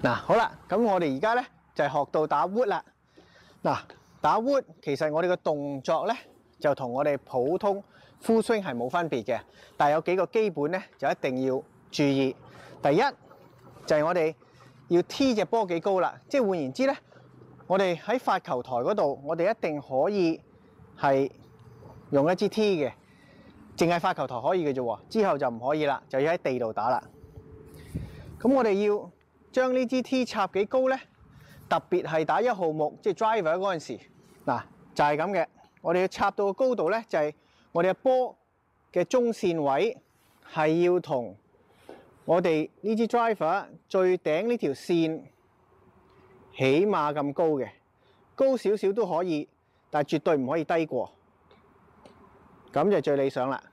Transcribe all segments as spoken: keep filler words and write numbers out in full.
嗱，好啦，咁我哋而家咧就係學到打 wood 啦。嗱，打 wood 其實我哋嘅動作咧就同我哋普通 full swing 係冇分別嘅，但係有幾個基本咧就一定要注意。第一就係我哋要 T 隻波幾高啦，即係換言之咧，我哋喺發球台嗰度，我哋一定可以係用一支 T 嘅，淨係發球台可以嘅啫喎，之後就唔可以啦，就要喺地度打啦。咁我哋要將呢支 T 插幾高咧？特別係打一號木，即係 driver 嗰陣時，嗱就係咁嘅。我哋要插到個高度咧，就係我哋嘅波嘅中線位係要同我哋呢支 driver 最頂呢條線起碼咁高嘅，高少少都可以，但係絕對唔可以低過，咁就最理想啦。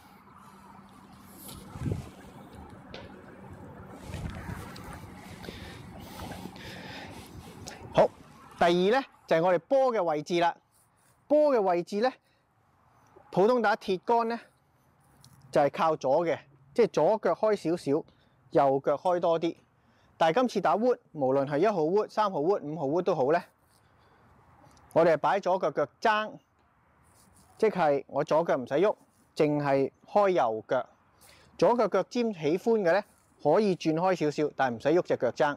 好，第二咧就係我哋波嘅位置啦。波嘅位置咧，普通打鐵桿咧就係靠左嘅，即係左腳開少少，右腳開多啲。但係今次打 wood， 無論係一號 wood、三號 wood、五號 wood 都好咧，我哋係擺左腳腳踭，即係我左腳唔使喐，淨係開右腳。左腳腳尖喜歡嘅咧，可以轉開少少，但係唔使喐隻腳踭。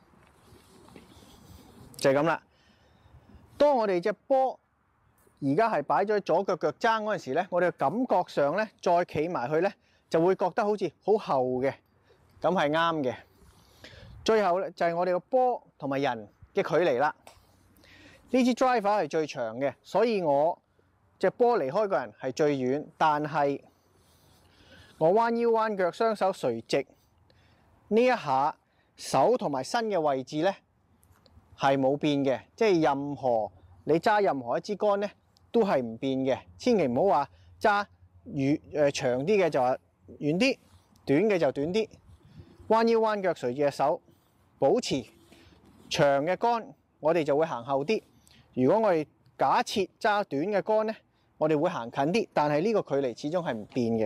就係咁啦。當我哋隻波而家係擺咗喺左腳腳踭嗰陣時咧，我哋嘅感覺上咧，再企埋去咧，就會覺得好似好後嘅，咁係啱嘅。最後咧就係我哋個波同埋人嘅距離啦。呢支 driver 係最長嘅，所以我隻波離開個人係最遠，但係我彎腰彎腳，雙手垂直呢一下，手同埋身嘅位置咧係冇變嘅，即係任何你揸任何一支桿咧都係唔變嘅。千祈唔好話揸遠誒長啲嘅就話遠啲，短嘅就短啲。彎腰彎腳隨住隻手，保持長嘅桿，我哋就會行後啲。如果我哋假設揸短嘅桿咧，我哋會行近啲，但係呢個距離始終係唔變嘅。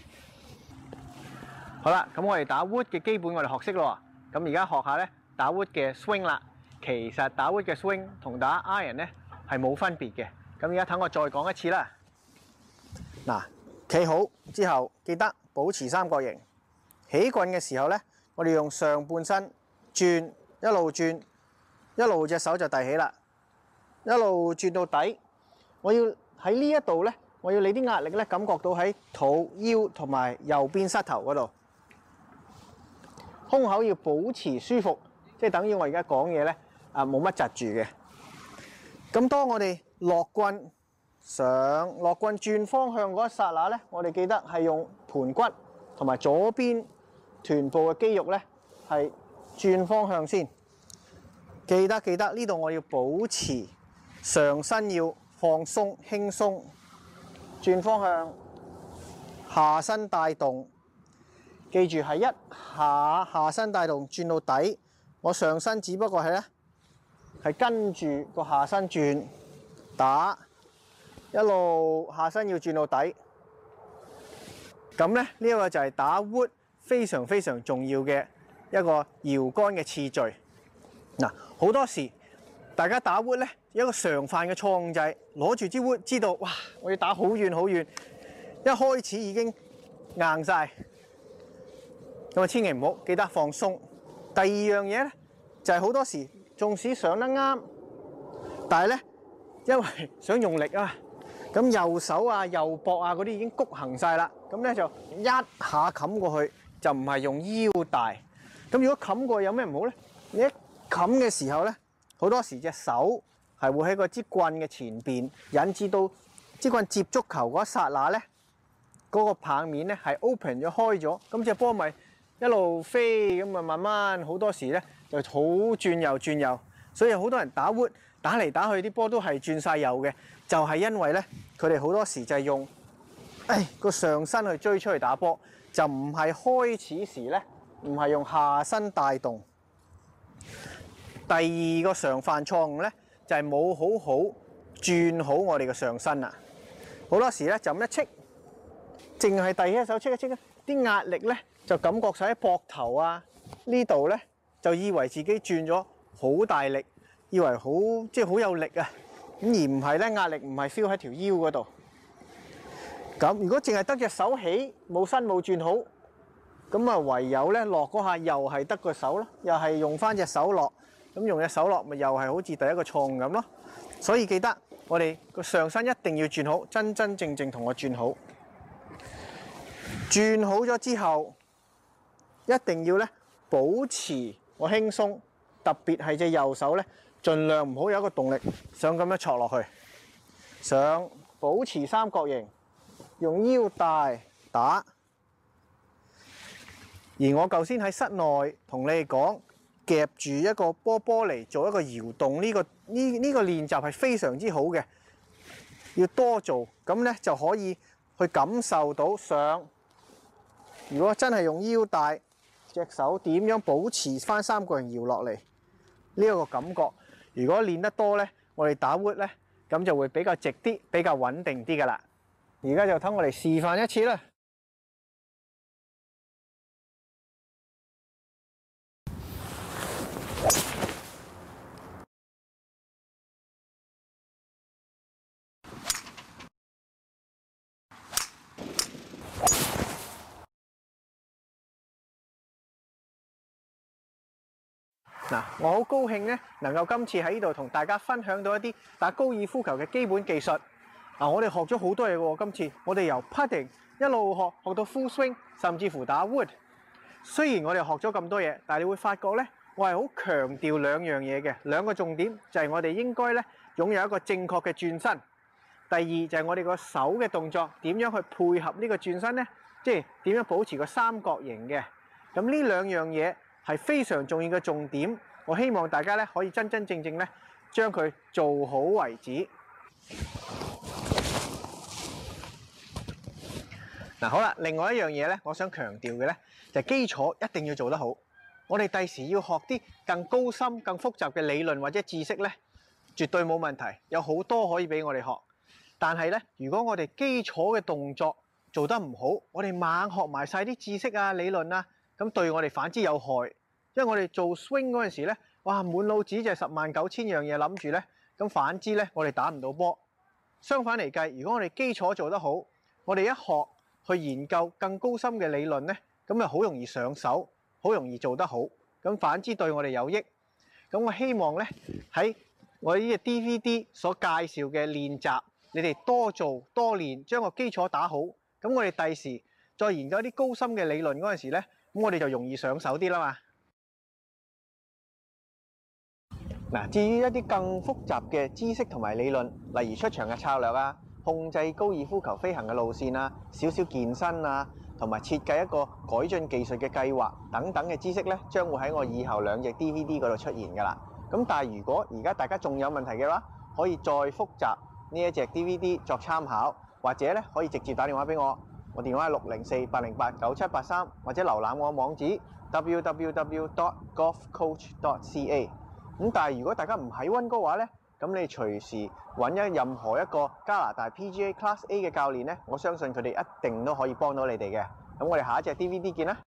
好啦，咁我哋打 wood 嘅基本我哋學識咯。咁而家學下咧打 wood 嘅 swing 啦。其實打 wood 嘅 swing 同打 iron 咧係冇分別嘅。咁而家等我再講一次啦。嗱，企好之後記得保持三角形。起棍嘅時候咧，我哋用上半身轉，一路轉，一路隻手就遞起啦，一路轉到底。我要喺呢一度咧，我要你啲壓力咧感覺到喺肚、腰同埋右邊膝頭嗰度。胸口要保持舒服，即係等於我而家講嘢咧。啊，冇乜窒住嘅。咁當我哋落棍上落棍轉方向嗰一剎那咧，我哋記得係用盤骨同埋左邊臀部嘅肌肉咧係轉方向先。記得記得呢度我要保持上身要放鬆輕鬆，轉方向，下身帶動。記住係一下下身帶動轉到底，我上身只不過係咧。係跟住個下身轉打，一路下身要轉到底。咁咧呢一個就係打 wood 非常非常重要嘅一個搖桿嘅次序。嗱，好多時大家打 wood 咧有一個常犯嘅錯誤就係攞住支 wood，知道哇我要打好遠好遠，一開始已經硬晒。咁啊千祈唔好，記得放鬆。第二樣嘢咧就係好多時。縱使上得啱，但係咧，因為想用力啊，咁右手啊、右膊啊嗰啲已經谷行晒啦，咁咧就一下冚過去，就唔係用腰帶。咁如果冚過去有咩唔好咧？你一冚嘅時候咧，好多時隻手係會喺個支棍嘅前邊，引致到支棍接觸球嗰一剎那咧，嗰個棒面咧係 open 咗開咗，咁隻波咪一路飛咁啊，慢慢好多時咧。就好轉右轉右，所以好多人打 wood 打嚟打去啲波都係轉晒右嘅，就係因為咧佢哋好多時就係用誒個上身去追出去打波，就唔係開始時咧唔係用下身帶動。第二個常犯錯誤咧就係冇好好轉好我哋嘅上身啦，好多時咧就咁一戚，淨係第一手戚一戚咧，啲壓力咧就感覺晒喺膊頭啊呢度咧。 就以為自己轉咗好大力，以為好即係好有力啊，咁而唔係咧，壓力唔係 feel 喺條腰嗰度。咁如果淨係得隻手起，冇身冇轉好，咁啊唯有咧落嗰下又係得個手咯，又係用翻隻手落，咁用隻手落咪又係好似第一個錯誤咁咯。所以記得我哋個上身一定要轉好，真真正正同我轉好。轉好咗之後，一定要咧保持我輕鬆，特別係隻右手咧，盡量唔好有一個動力想咁樣戳落去。上保持三角形。用腰帶打，而我頭先喺室內同你哋講，夾住一個波波嚟做一個搖動，呢個呢呢個練習係非常之好嘅，要多做，咁咧就可以去感受到上。如果真係用腰帶，隻手點樣保持翻三角形搖落嚟呢一個感覺？如果練得多咧，我哋打 wood 咧，咁就會比較直啲，比較穩定啲噶啦。而家就等我哋示範一次啦。嗱，我好高興咧，能夠今次喺呢度同大家分享到一啲打高爾夫球嘅基本技術。嗱，我哋學咗好多嘢喎，今次我哋由 putting 一路學學到 full swing， 甚至乎打 wood。雖然我哋學咗咁多嘢，但係你會發覺咧，我係好強調兩樣嘢嘅，兩個重點就係我哋應該咧擁有一個正確嘅轉身。第二就係我哋個手嘅動作點樣去配合呢個轉身咧，即係點樣保持個三角形嘅。咁呢兩樣嘢係非常重要嘅重點，我希望大家咧可以真真正正咧將佢做好為止。嗱，好啦，另外一樣嘢咧，我想強調嘅咧就係基礎一定要做得好。我哋第時要學啲更高深、更複雜嘅理論或者知識咧，絕對冇問題，有好多可以俾我哋學。但係咧，如果我哋基礎嘅動作做得唔好，我哋猛學埋晒啲知識啊、理論啊，咁對我哋反之有害。因為我哋做 swing 嗰陣時咧，哇，滿腦子就係十萬九千樣嘢諗住咧，咁反之咧，我哋打唔到波。相反嚟計，如果我哋基礎做得好，我哋一學去研究更高深嘅理論咧，咁就好容易上手，好容易做得好。咁反之對我哋有益。咁我希望咧喺我呢個 D V D 所介紹嘅練習，你哋多做多練，將個基礎打好。咁我哋第時再研究啲高深嘅理論嗰陣時咧，咁我哋就容易上手啲啦嘛。嗱，至於一啲更複雜嘅知識同埋理論，例如出場嘅策略啊，控制高爾夫球飛行嘅路線啊，少少健身啊，同埋設計一個改進技術嘅計劃等等嘅知識咧，將會喺我以後兩隻 D V D 嗰度出現㗎啦。咁但係如果而家大家仲有問題嘅話，可以再複習呢一隻 D V D 作參考，或者咧可以直接打電話俾我，我電話係六零四八零八九七八三，或者瀏覽我網址 w w w dot golf coach dot c a。咁但係如果大家唔喺溫哥話咧，咁你隨時揾一任何一個加拿大 P G A Class A 嘅教練咧，我相信佢哋一定都可以幫到你哋嘅。咁我哋下一隻 D V D 見啦。